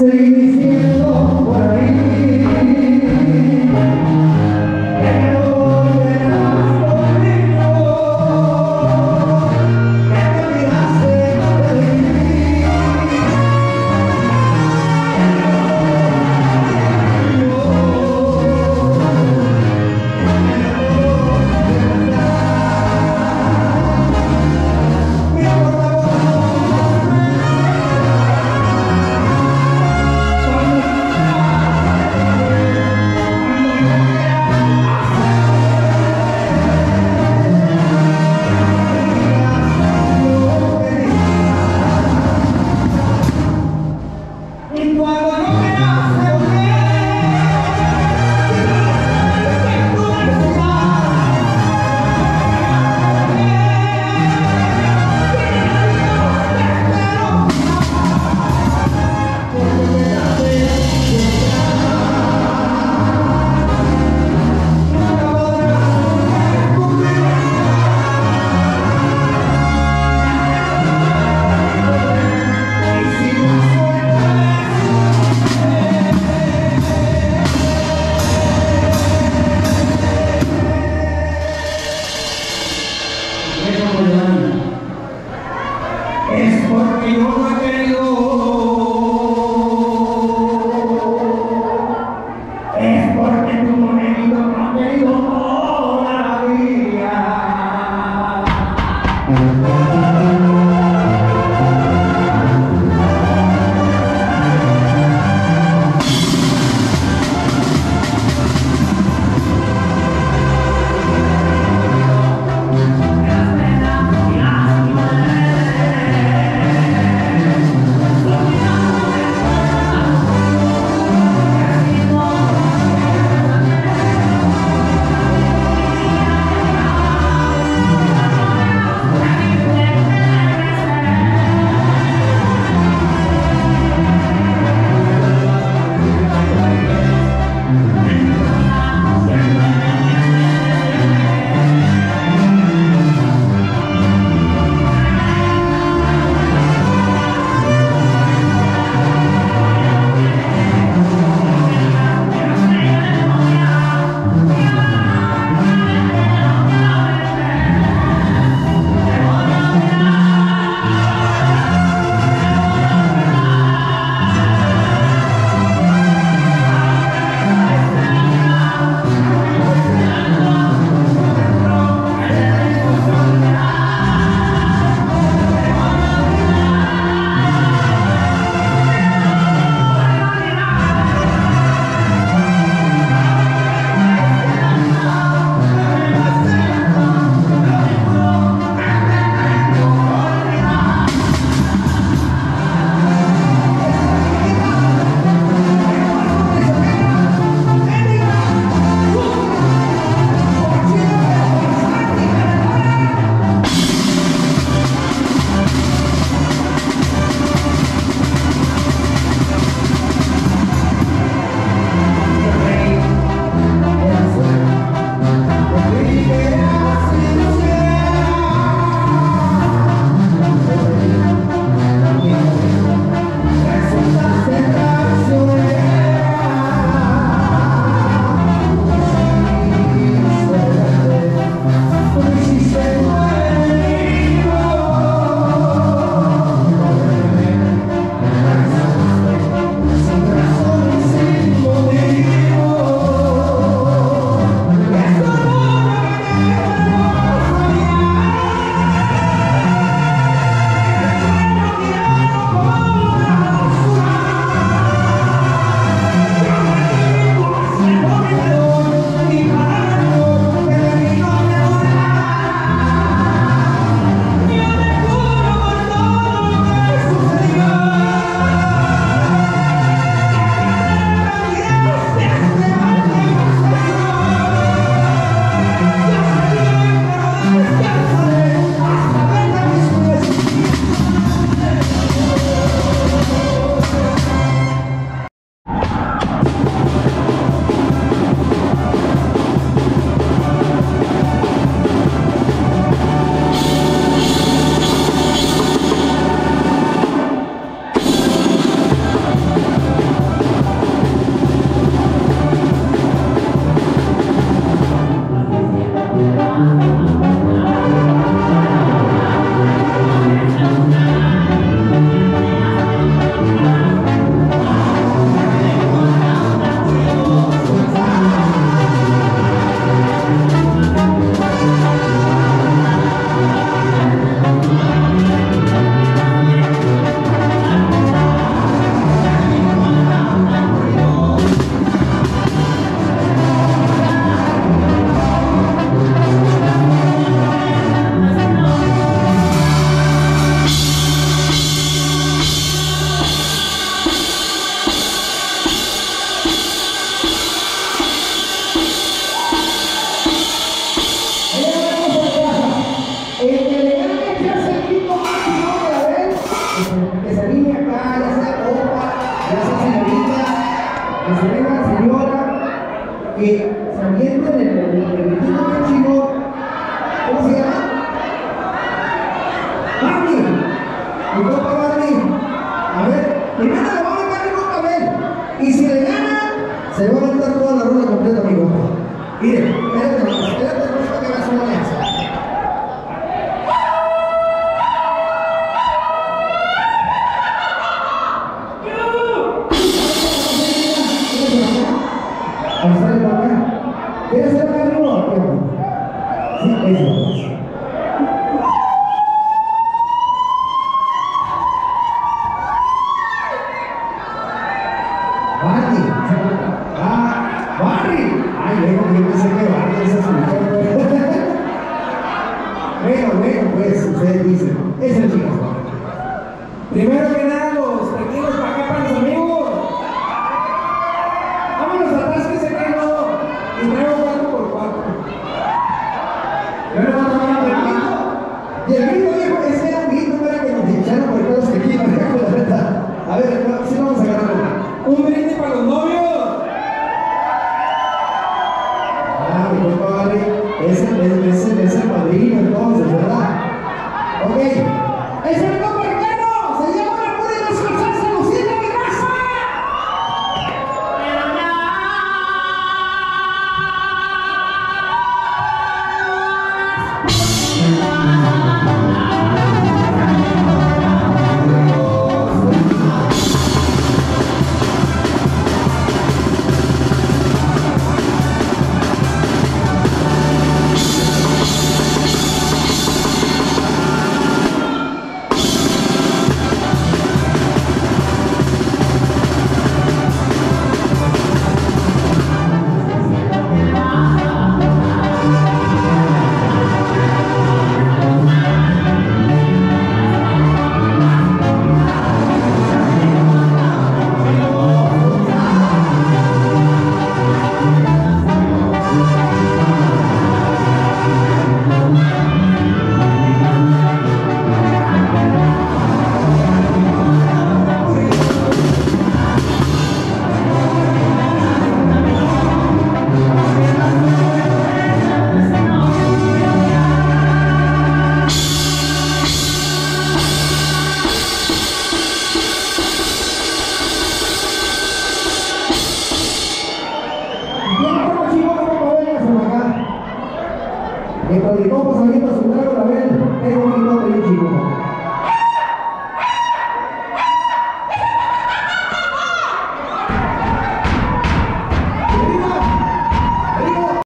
Seguí diciendo por ahí que no volverás conmigo, que te olvidaste de mí, y cuando no me hace es porque yo no he querido, es porque tu monedito no ha querido toda la vida. Se va a aventar toda la rueda completa, mi compa. Mire, espérate, no para que veas cómo le hace. ¿Sale por acá? ¿Quieres hacer acá arriba o qué? Sí, eso. Barry. Barry. Ay, yo pensé que Barry es su mujer. Bueno, pues, ustedes dicen. Es el chico. Primero que nada, los tequilos para acá para los amigos. Vámonos atrás que se quedó. Y traigo 4x4. Yo no voy a tomar un grito. Y el grito, viejo, ese era un grito para que nos echaran por todos los tequilos. A ver, si vamos a ganar un brindis para los novios. Ah, mi compadre, es el padrino entonces, ¿verdad? Ok, es el compa Ricardo, se llama la pura y los calzones se lucida mi raza. Mientras mi compa saliendo a su trago, la ven, tengo un bigote bien chico.